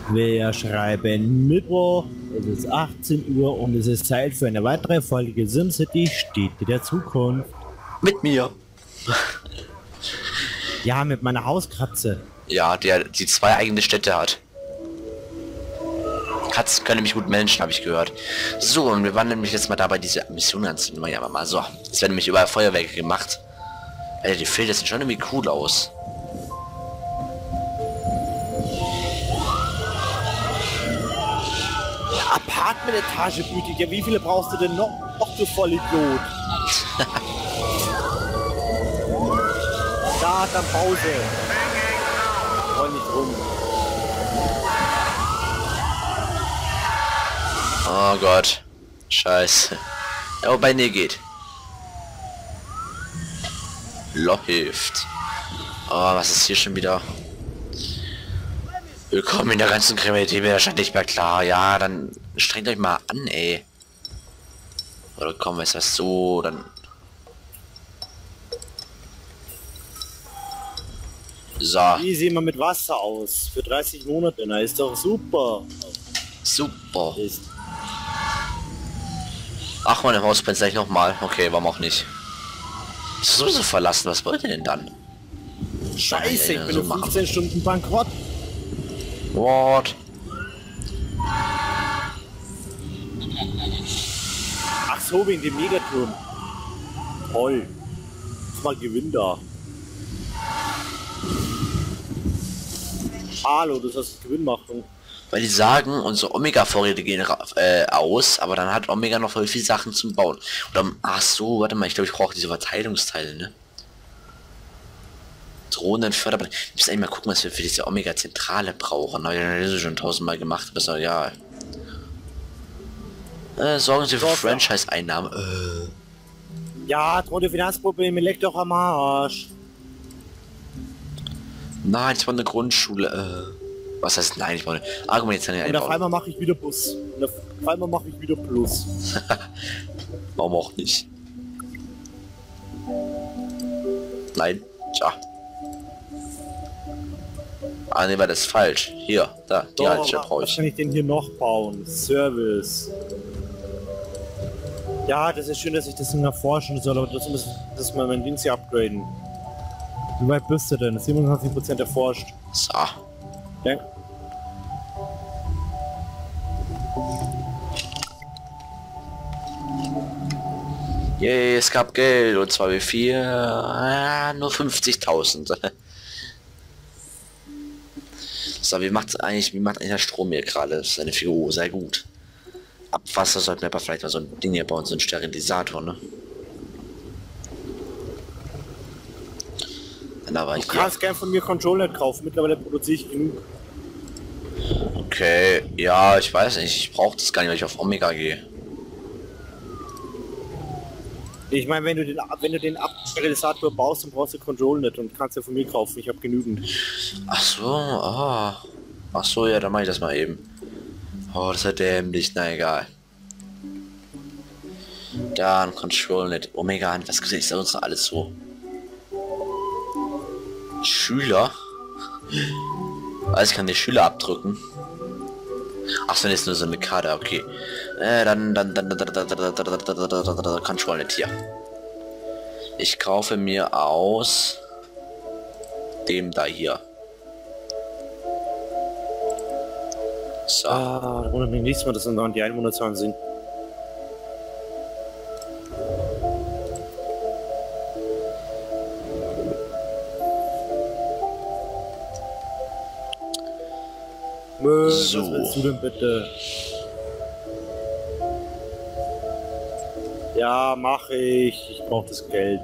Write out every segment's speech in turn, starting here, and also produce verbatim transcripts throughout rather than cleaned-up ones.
Wir schreiben Mittwoch, es ist achtzehn Uhr und es ist Zeit für eine weitere Folge SimCity Städte der Zukunft. Mit mir. Ja, mit meiner Hauskatze. Ja, der die zwei eigene Städte hat. Katzen können nämlich gut Menschen, habe ich gehört. So, und wir waren nämlich jetzt mal dabei, diese Mission anzunehmen. Ja, aber mal so. Es werden nämlich überall Feuerwerke gemacht. Alter, die Filter sehen schon irgendwie cool aus. Apartment-Etage bietet. Ja, wie viele brauchst du denn noch? Ach du Vollidiot. Da, dann Pause. Roll nicht rum. Oh Gott. Scheiße. Ja, wobei, nee, geht. Läuft. Oh, was ist hier schon wieder? Willkommen in der ganzen Kriminalität, mir scheint nicht mehr klar. Ja, dann strengt euch mal an, ey. Oder komm, ist das so, dann... So. Wie sehen wir mit Wasser aus? Für dreißig Monate, na ist doch super. Super. Ist. Ach, meine Haus brennt gleich nochmal. Okay, warum auch nicht. Ist sowieso verlassen, was wollt ihr denn dann? Scheiße, ich bin so fünfzehn Stunden bankrott. What? Ach so, wegen dem Megaturm. Toll. Das war Gewinn da. Hallo, das heißt Gewinn machen. Weil die sagen, unsere Omega-Vorräte gehen äh, aus, aber dann hat Omega noch voll viel Sachen zum Bauen. Oder, ach so, warte mal, ich glaube, ich brauche diese Verteilungsteile, ne? Drohnen Förderband. Ich muss eigentlich mal gucken, was wir für diese Omega-Zentrale brauchen. Aber ja, das ist schon tausendmal gemacht, besser, ja. Äh, sorgen Sie für Franchise-Einnahmen. Äh. Ja, drohende Finanzprobleme, leck doch am Arsch. Nein, es war eine Grundschule. Äh. Was heißt nein? Ich wollte Argumente und auf einmal mache ich wieder Bus. Und auf einmal mache ich wieder Plus. Warum auch nicht? Nein. Tja. Ah, ne, war das falsch. Hier, da, die Haltestelle brauche ich. Was kann ich denn hier noch bauen? Service. Ja, das ist schön, dass ich das noch erforschen soll, aber das muss das mal mein Ding hier upgraden. Wie weit bist du denn? siebenundneunzig Prozent erforscht. So. Ja. Yay, es gab Geld und zwar wie viel? Äh, nur fünfzigtausend. So, wie macht eigentlich, wie macht eigentlich der Strom hier gerade? Das ist eine Figur, sehr gut. Abwasser sollten wir aber vielleicht mal so ein Ding hier bauen, so ein Sterilisator, ne? Da war ich du kannst gern von mir Controller kaufen, mittlerweile produziere ich genug. Okay, ja, ich weiß nicht, ich brauche das gar nicht, weil ich auf Omega gehe. Ich meine, wenn du den wenn du den Sterilisator baust, dann brauchst du Control nicht und kannst ja von mir kaufen, ich habe genügend. Ach so, ah. Ach so, ja, dann mache ich das mal eben. Oh, das ist ja dämlich, na egal. Dann Control nicht. Omega, was ist da uns noch alles so? Schüler? Also ich kann die Schüler abdrücken. Ach so, ist nur so eine Karte, okay. Äh, dann, dann, dann, dann, dann, dann, dann, dann, dann, dann, dann, Control nicht hier. Ich kaufe mir aus dem da hier. So. Ah, da wundert mich nichts mehr, dass dann noch die Einwohnerzahlen sind. So. Was willst du denn bitte? Ja, mache ich. Ich brauche das Geld.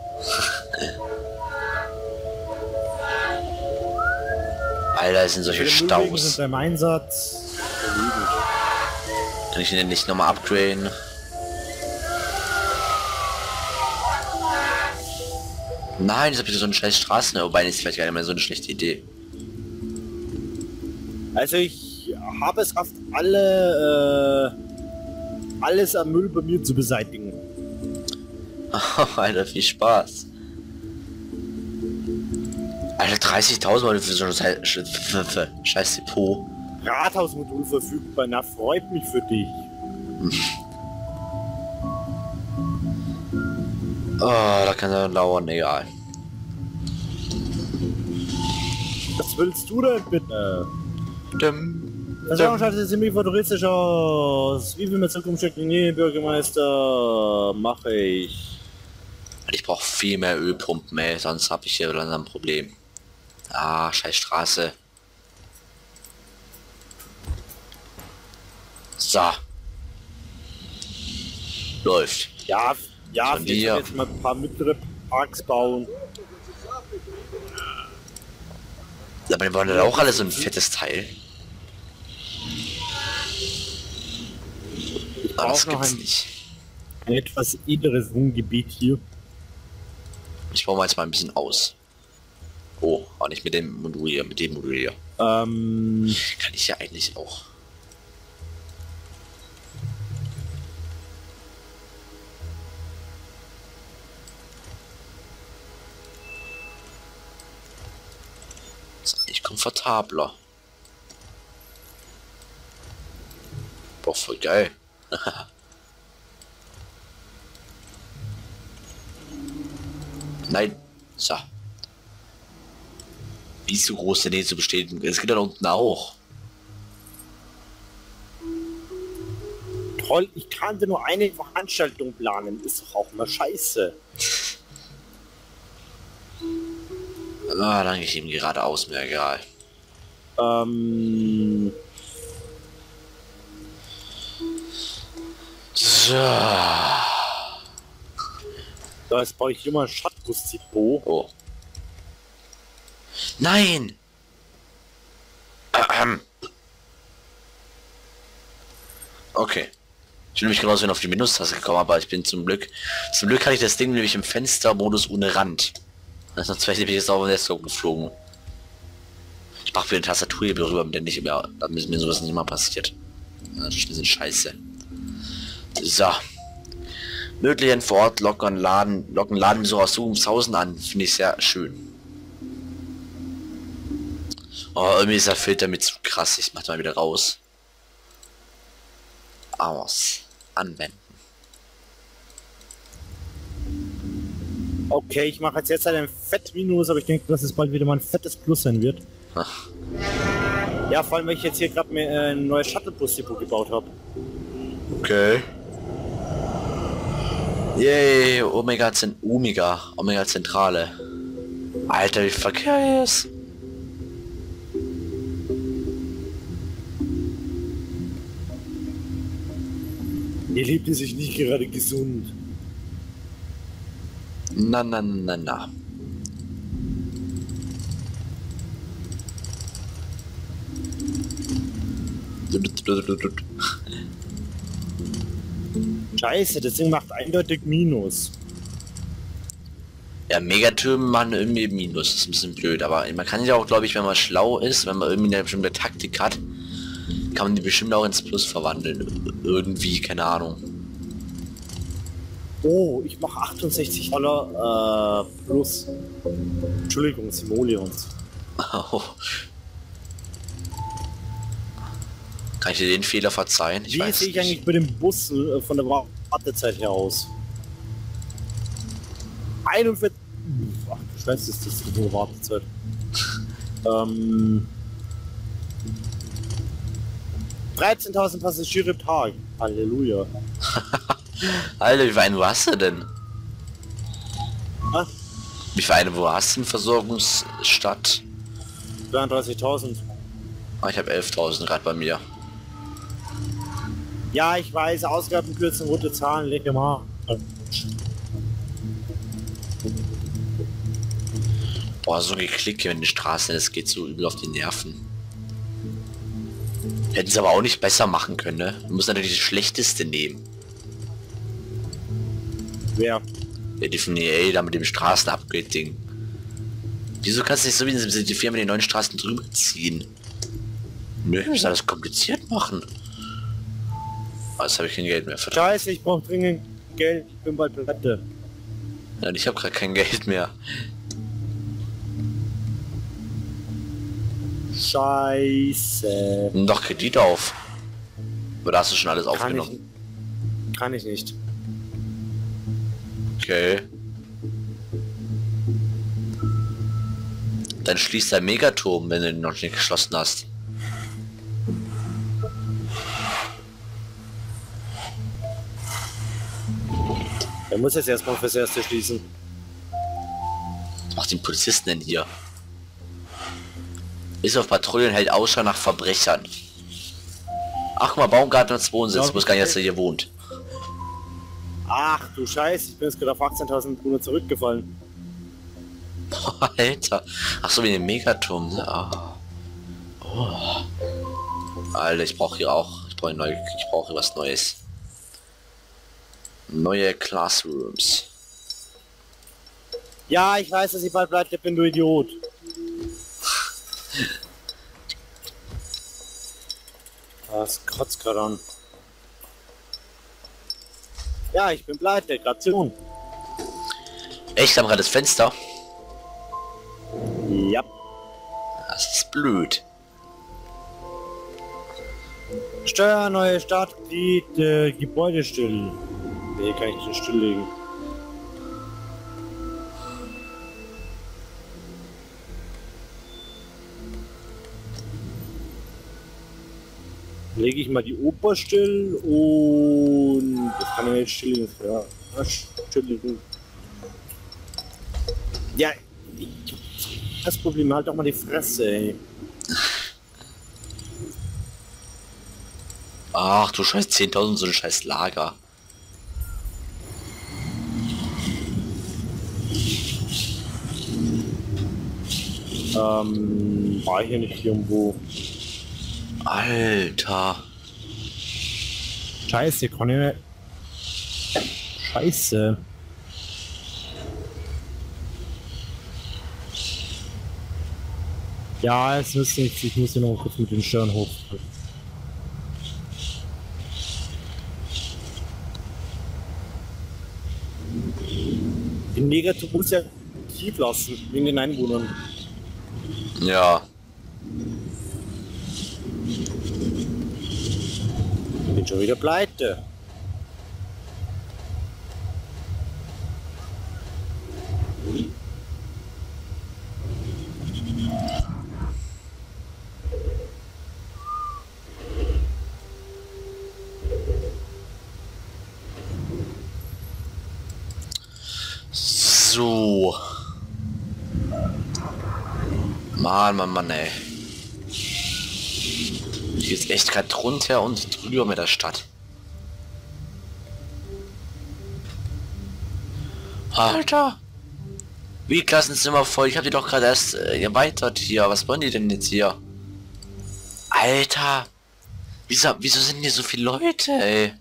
Alter, es sind solche Staus. Sind beim Einsatz. Kann ich den nicht nochmal upgraden? Nein, das ist bitte so eine scheiß Straßen, wobei ist vielleicht gar nicht mehr so eine schlechte Idee. Also ich habe es auf alle äh, alles am Müll bei mir zu beseitigen. Oh, Alter, viel Spaß. Alter, dreißigtausend Euro für so ein scheiß Depot. Rathausmodul verfügbar. Na, freut mich für dich. Oh, da kann er lauern, egal. Was willst du denn bitte? Dim, Das dim. schaut jetzt ziemlich futuristisch aus. Wie viel mehr Zukunft steckt in jedem Bürgermeister? Mache ich. Ich brauche viel mehr Ölpumpen, ey, sonst habe ich hier langsam ein Problem. Ah, scheiß Straße. So. Läuft. Ja, ja, So, wir wir- jetzt mal ein paar mittlere Parks bauen. Aber die wollen dann auch alle so ein fettes Teil. Ich Ah, das brauche noch gibt's ein, nicht. ein etwas inneres Wohngebiet hier. Ich baue mal jetzt mal ein bisschen aus. Oh, auch nicht mit dem Modul hier, mit dem Modul hier. Ähm, Kann ich ja eigentlich auch. Ist eigentlich komfortabler. Boah, voll geil. Nein. So. Wie so groß der Nähe zu bestätigen. Es geht da unten auch. toll, ich kann dir nur eine Veranstaltung planen. Ist doch auch mal scheiße. Ah, dann gehe ich ihm geradeaus, mir egal. Ähm, So. da ist bei euch immer ein Schattbus-Depot. Oh. Nein! Ahem. Okay. Ich bin nämlich genauso auf die Minustaste gekommen, aber ich bin zum Glück... Zum Glück hatte ich das Ding nämlich im Fenstermodus ohne Rand. Sonst wäre ich jetzt auf den Desktop geflogen. Ich mache für die Tastatur hier rüber, damit nicht mehr, damit mir sowas nicht mal passiert. Das ist ein bisschen scheiße. So. Möglichen vor Ort lockern Laden, locken Ladenbesucher aus Zukunftshausen an. Finde ich sehr schön. Oh, irgendwie ist der Filter mit zu krass. Ich mach mal wieder raus. Aus. Anwenden. Okay, ich mache jetzt jetzt halt ein Fett-Minus, aber ich denke, dass es bald wieder mal ein fettes Plus sein wird. Ach, Ja, vor allem, weil ich jetzt hier gerade mir äh, ein neues Shuttlebus-Depot gebaut habe. okay. Yay, Omega Zent Omega, Omega Zentrale. Alter, wie Verkehr hier ist. Ihr lebte sich nicht gerade gesund. Na, na, na, na. Scheiße, das Ding macht eindeutig Minus. Ja, Megatürme machen irgendwie Minus. Das ist ein bisschen blöd, aber man kann ja auch, glaube ich, wenn man schlau ist, wenn man irgendwie eine bestimmte Taktik hat, kann man die bestimmt auch ins Plus verwandeln. Irgendwie, keine Ahnung. Oh, ich mache achtundsechzig Dollar äh, plus. Entschuldigung, Simoleons. Kann ich dir den Fehler verzeihen? Ich Wie weiß sehe ich nicht. eigentlich bei dem Bus äh, von der Wartezeit her aus? einundvierzig. Ach du Scheiße, ist das die hohe Wartezeit. ähm. dreizehntausend Passagiere im Tag. Halleluja. Alter, wie viel eine wo hast du denn? Ah, Wie viel eine wo hast du denn Versorgungsstadt? zweiunddreißigtausend. Ah, ich habe elftausend gerade bei mir. Ja, ich weiß, Ausgaben kürzen, rote Zahlen, leg mal. Boah, so geklickt in den Straßen, das geht so übel auf die Nerven. Hätten sie aber auch nicht besser machen können, ne? Du musst natürlich das Schlechteste nehmen. Wer? Ja, die von E A da mit dem Straßen-Upgrade-Ding. Wieso kannst du nicht so wie die Firma die neuen Straßen drüber ziehen? Nö, ich muss alles kompliziert machen. Aber jetzt habe ich kein Geld mehr. Verdammt. Scheiße, ich brauche dringend Geld, ich bin bald pleite. Ja, ich habe gerade kein Geld mehr. Scheiße. Nimm doch Kredit auf. Oder hast du schon alles Kann aufgenommen? ich, kann ich nicht. Okay. Dann schließt dein Megaturm, wenn du ihn noch nicht geschlossen hast. Er muss jetzt erstmal fürs Erste schließen. Was macht den Polizisten denn hier? Ist auf Patrouille und hält Ausschau nach Verbrechern. Ach guck mal, Baumgartner zweiundsechzig, ich wusste gar nicht, dass er hier wohnt. Ach du Scheiße, ich bin jetzt gerade auf achtzehntausend Bruder zurückgefallen. Alter. Ach so, wie den Megaturm. Ne? Oh. Oh. Alter, ich brauche hier auch. Ich brauche neu. Ich brauche was Neues. Neue Classrooms. Ja, ich weiß, dass ich bald bleibt, ich bin du Idiot. Das kotzt gerade an. Ja, ich bin pleite, Gration. Echt, haben gerade das Fenster? Ja. Das ist blöd. Steuer, neue Startgebiet, äh, Gebäude still. Nee, kann ich nicht stilllegen. Lege ich mal die Oper still und das kann ich nicht stilllegen. Ja, stilllegen. Ja, das Problem halt doch mal die Fresse, ey. Ach du scheiß zehntausend, so ein scheiß Lager. Ähm, war hier nicht irgendwo. Alter. Scheiße, kann ich nicht. Scheiße. Ja, es nützt nichts, ich muss hier noch kurz mit den Steuern hoch. Den Negativ muss ja tief lassen, wegen den Einwohnern. Ja. Ich bin schon wieder pleite. So. Mann, Mann, Mann, ey. Hier ist echt gerade drunter und drüber mit der Stadt. Alter! Wie Klassenzimmer voll? Ich habe die doch gerade erst äh, erweitert hier. Was wollen die denn jetzt hier? Alter! Wieso, wieso sind hier so viele Leute, ey?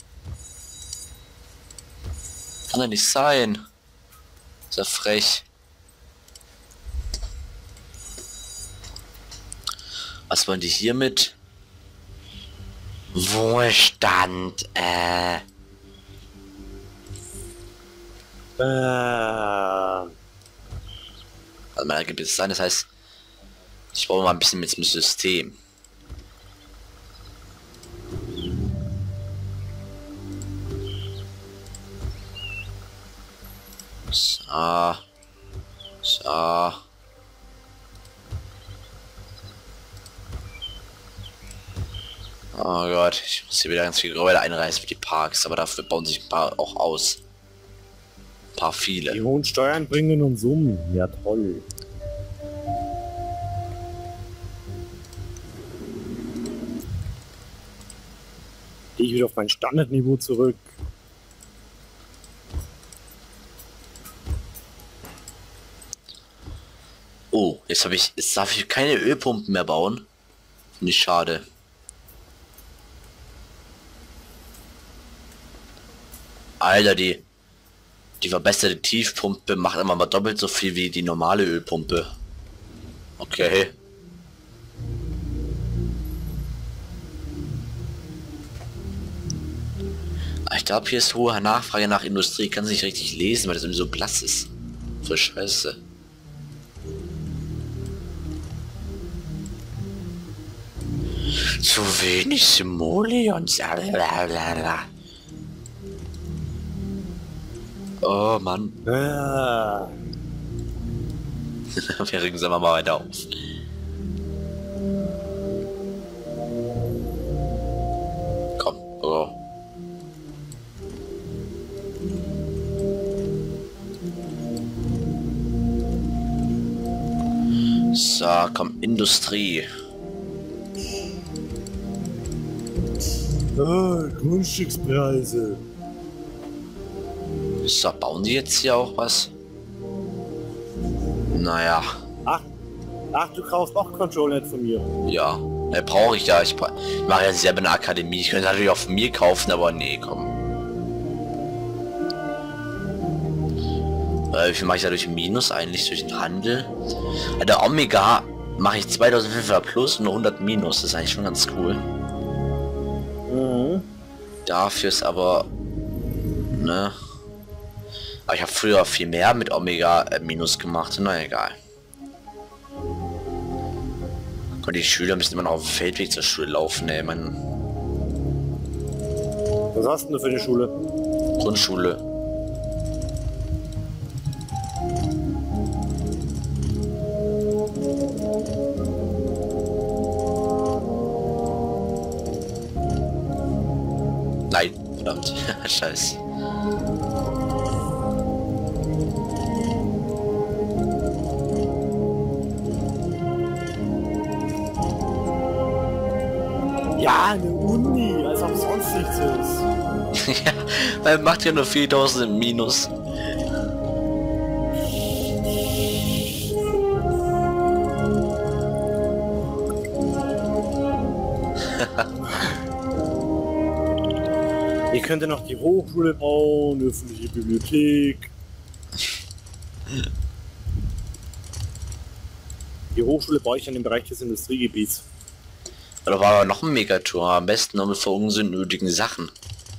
Kann doch nicht sein. Ist ja frech. Was wollen die hiermit? Wohlstand, äh. Äh. Also mein Ergebnis sein, das heißt, ich brauche mal ein bisschen mit dem System. So. So. Oh Gott, ich muss hier wieder ganz viel Gebäude einreißen für die Parks, aber dafür bauen sich ein paar auch aus. Ein paar viele. Die hohen Steuern bringen uns um. Ja, toll. Gehe ich wieder auf mein Standardniveau zurück. Oh, jetzt habe ich, jetzt darf ich keine Ölpumpen mehr bauen. Finde ich schade. Alter, die die verbesserte Tiefpumpe macht immer mal doppelt so viel wie die normale Ölpumpe. Okay. Ich glaube, hier ist hohe Nachfrage nach Industrie. Ich kann es nicht richtig lesen, weil das irgendwie so blass ist. Voll scheiße. Zu wenig Simoleons. Oh Mann. Ah. Wir regen sie mal weiter auf. Komm, oh. So, komm, Industrie. Ah, Grundstückspreise. So, bauen die jetzt hier auch was? Naja. Ach, ach, du kaufst auch Control nicht von mir. Ja. Ne, brauche ich ja. Ich, ich mache ja selber eine Akademie. Ich könnte natürlich auch von mir kaufen, aber nee, komm. Äh, wie viel mache ich da durch Minus eigentlich? Durch den Handel? Bei der Omega mache ich zweitausendfünfhundert plus und hundert Minus. Das ist eigentlich schon ganz cool. Mhm. Dafür ist aber... Ne? Aber ich habe früher viel mehr mit Omega äh, Minus gemacht. Na egal. Und die Schüler müssen immer noch auf dem Feldweg zur Schule laufen, ey, man. Was hast du denn für eine Schule? Grundschule. Nein, verdammt. Scheiße. Ja, eine Uni, als ob sonst nichts ist. Ja, weil macht ja nur viertausend im Minus. Ihr könnt ja noch die Hochschule bauen, öffentliche Bibliothek. Die Hochschule baue ich an im Bereich des Industriegebiets. Da war aber noch ein Megator, am besten noch mit verunsinnötigen Sachen.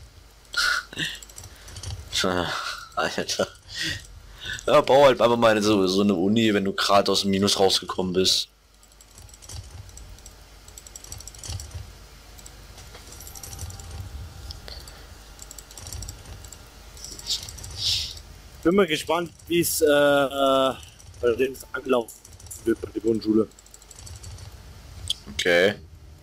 Alter. Ja, bau halt einfach mal so, so eine Uni, wenn du gerade aus dem Minus rausgekommen bist. Bin mal gespannt, wie es äh, bei dem angelaufen wird bei der Grundschule. Okay.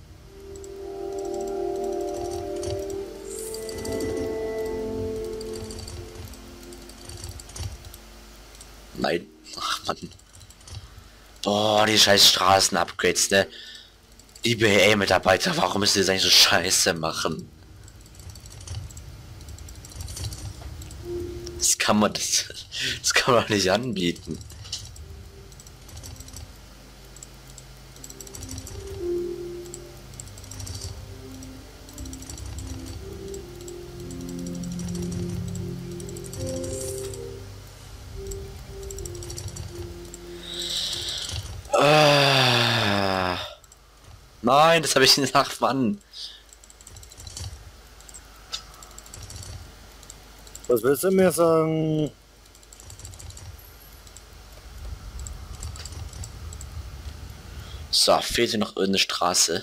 Nein. Ach man. Boah, die scheiß Straßen-Upgrades, ne? Die B A-Mitarbeiter, warum müssen die das eigentlich so scheiße machen? Das kann man, das, das kann man nicht anbieten. Ah. Nein, das habe ich nicht nach wann. Was willst du mir sagen? So, fehlt hier noch irgendeine Straße?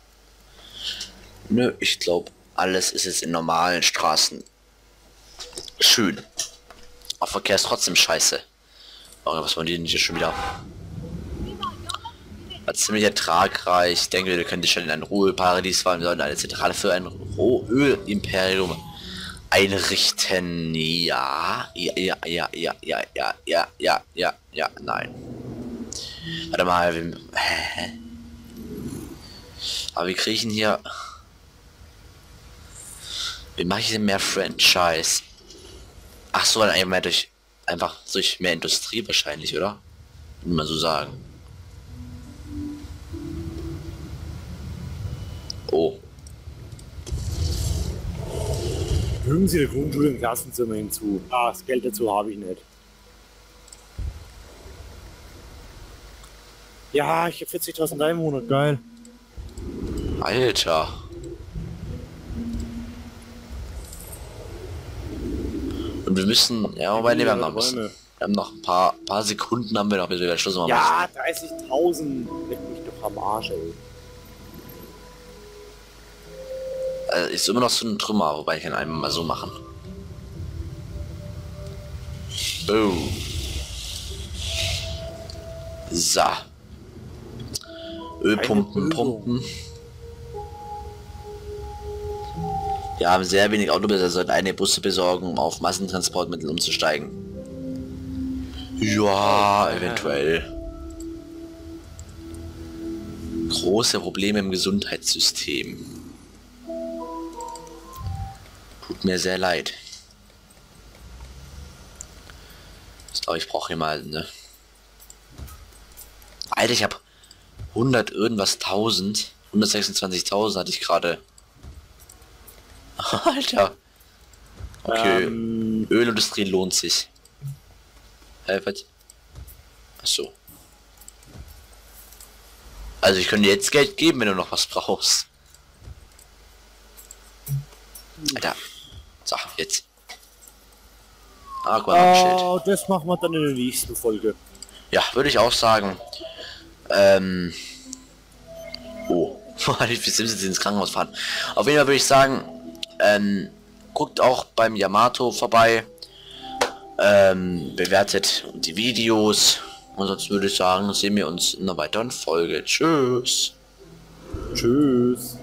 Nö, ich glaube, alles ist jetzt in normalen Straßen schön. Auch Verkehr ist trotzdem scheiße. Oh, was wollen die denn hier schon wieder? War ziemlich ertragreich. Ich denke, wir können dich schon in ein Ruheparadies fahren. Wir sollten eine Zentrale für ein Rohöl-Imperium einrichten. Ja, ja, ja, ja, ja, ja, ja, ja, ja, ja, ja, nein. Warte mal, wir, hä? Aber wir kriegen hier... Wie mache ich denn mehr Franchise? Ach so, dann einfach mehr durch... Einfach durch mehr Industrie wahrscheinlich, oder? Würde man so sagen. Oh. Fügen Sie der Grundschule ein Klassenzimmer hinzu. Ah, das Geld dazu habe ich nicht. Ja, ich habe vierzigtausend im Monat, geil. Alter. Und wir müssen, ja, wobei, nee, wir haben noch ein bisschen. Wir haben noch ein paar, paar Sekunden haben wir noch, bis wir den Schluss machen. Ja, dreißigtausend. Leck mich doch am Arsch, ey. äh, ist immer noch so ein Trümmer, wobei ich kann einmal mal so machen. Oh. So. Ölpumpen, pumpen. Wir haben sehr wenig Autobesitzer, sollten eine Busse besorgen, um auf Massentransportmittel umzusteigen. Ja, eventuell. Große Probleme im Gesundheitssystem. Tut mir sehr leid. Ich glaube, ich brauche hier mal, ne? Alter, ich habe hundert irgendwas tausend. hundertsechsundzwanzigtausend hatte ich gerade. Alter. Okay. Ähm, Ölindustrie lohnt sich. Hä, was? Achso. Also ich könnte dir jetzt Geld geben, wenn du noch was brauchst. Alter. So, jetzt. Ah, guck mal, oh, das machen wir dann in der nächsten Folge. Ja, würde ich auch sagen. Ähm. Oh. Wie viele Sims ins Krankenhaus fahren. Auf jeden Fall würde ich sagen, ähm, guckt auch beim Yamato vorbei. Ähm, bewertet die Videos. Und sonst würde ich sagen, sehen wir uns in einer weiteren Folge. Tschüss. Tschüss.